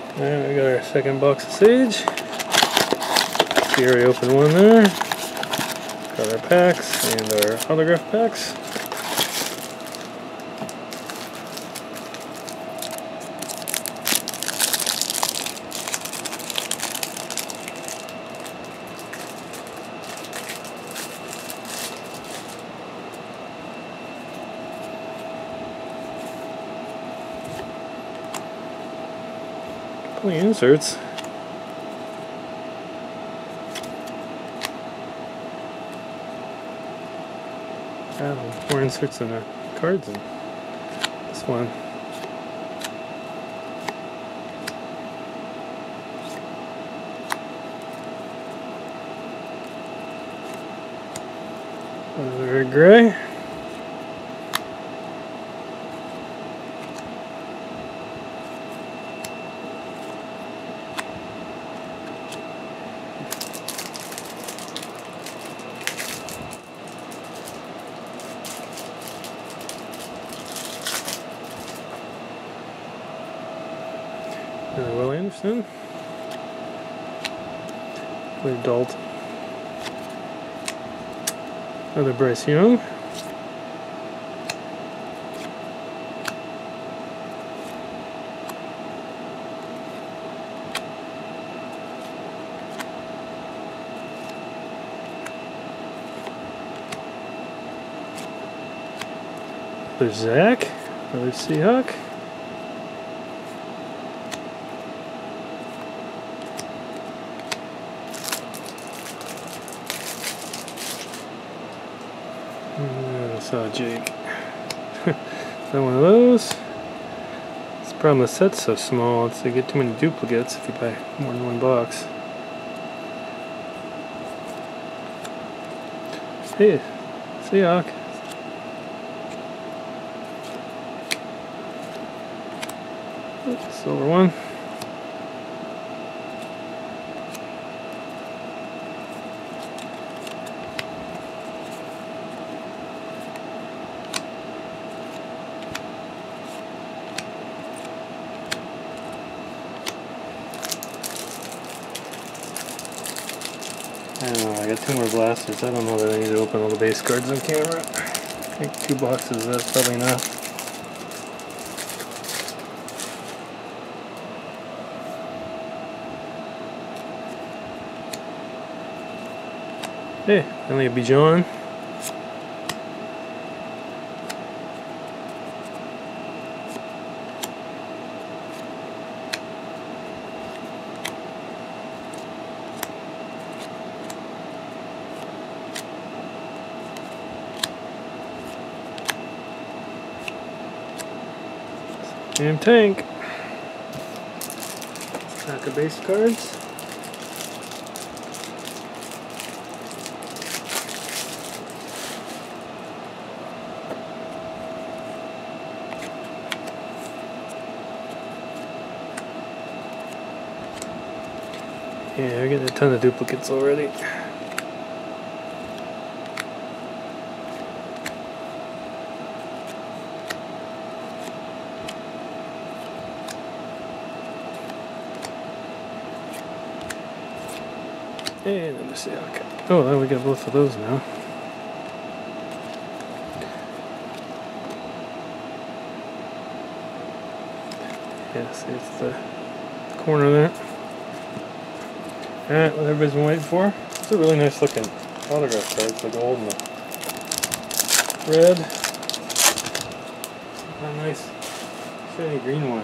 Alright, we got our second box of Sage. See, already opened one there. Got our packs and our autograph packs. Plenty of inserts. More inserts than the cards in this one. Another gray. Another Will Anderson. Wade Dalton. Another Bryce Young. There's Zach. Another Seahawk. I saw Jake. Not one of those. It's the problem, the set's so small, it's you get too many duplicates if you buy more than one box. Hey, Seahawk. Silver one. I don't know, I got two more blasters. I don't know that I need to open all the base cards on camera. I think 2 boxes, that's probably enough. Hey, only a Bijan. And Tank. Pack of base cards. Yeah, we're getting a ton of duplicates already. And let me see. Okay. Oh, well, we got both of those now. Yeah, see, it's the corner there. Alright, what everybody's been waiting for. It's a really nice looking autograph card. It's the gold and the red. A nice shiny green one.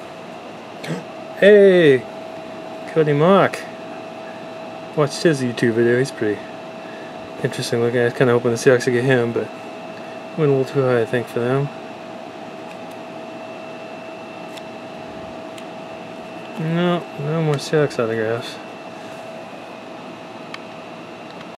Hey! Cody Mock. Watched his YouTube video. He's pretty interesting looking. I was kind of hoping the Seahawks would get him, but went a little too high, I think, for them. No more Seahawks autographs.